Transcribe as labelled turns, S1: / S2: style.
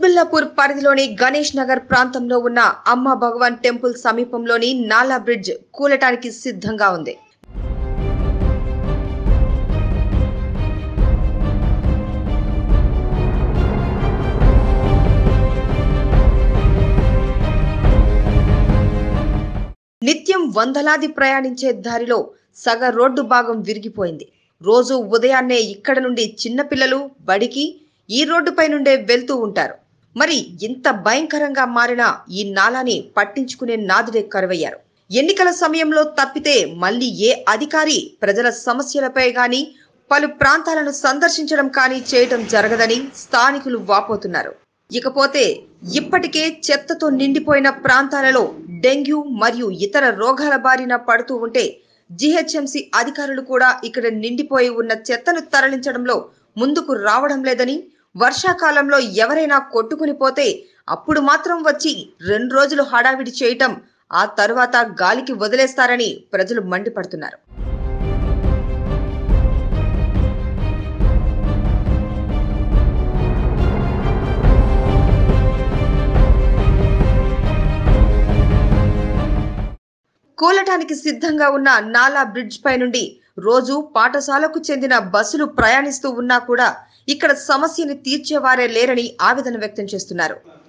S1: కుత్బుల్లాపూర్ పరిధిలోని గణేష్ నగర్ ప్రాంతంలో ఉన్న అమ్మ భగవాన్ టెంపుల్ సమీపంలోని నాలా బ్రిడ్జ్ కూలటానికి సిద్ధంగా ఉంది. నిత్యం వందలాది ప్రయాణించే దారిలో సగ రోడ్డు భాగం విరిగిపోయింది. రోజు ఉదయాన్నే ఇక్కడ నుండి చిన్నపిల్లలు బడికి ఈ రోడ్డుపై నుండే వెళ్తూ ఉంటారు. మరి ఇంత భయంకరంగా మారిన ఈ నాలాని పట్టించుకునే నాదుడే కరువయ్యారు. ఎన్నికల సమయంలో తప్పితే మళ్ళీ ఏ అధికారి ప్రజల సమస్యలపై గాని పలు ప్రాంతాలను సందర్శించడం కానీ చేయటం జరగదని స్థానికులు వాపోతున్నారు. ఇకపోతే ఇప్పటికే చెత్తతో నిండిపోయిన ప్రాంతాలలో డెంగ్యూ మరియు ఇతర రోగాల బారిన పడుతూ ఉంటే జీహెచ్ఎంసీ అధికారులు కూడా ఇక్కడ నిండిపోయి ఉన్న చెత్తను తరలించడంలో ముందుకు రావడం లేదని, వర్షాకాలంలో ఎవరైనా కొట్టుకుని పోతే అప్పుడు మాత్రం వచ్చి 2 రోజులు హడావిడి చేయటం, ఆ తరువాత గాలికి వదిలేస్తారని ప్రజలు మండిపడుతున్నారు. కూలటానికి సిద్ధంగా ఉన్న నాలా బ్రిడ్జ్ పై నుండి రోజు పాఠశాలకు చెందిన బస్సులు ప్రయాణిస్తూ ఉన్నా కూడా ఇక్కడ సమస్యని తీర్చేవారే లేరని ఆవేదన వ్యక్తం చేస్తున్నారు.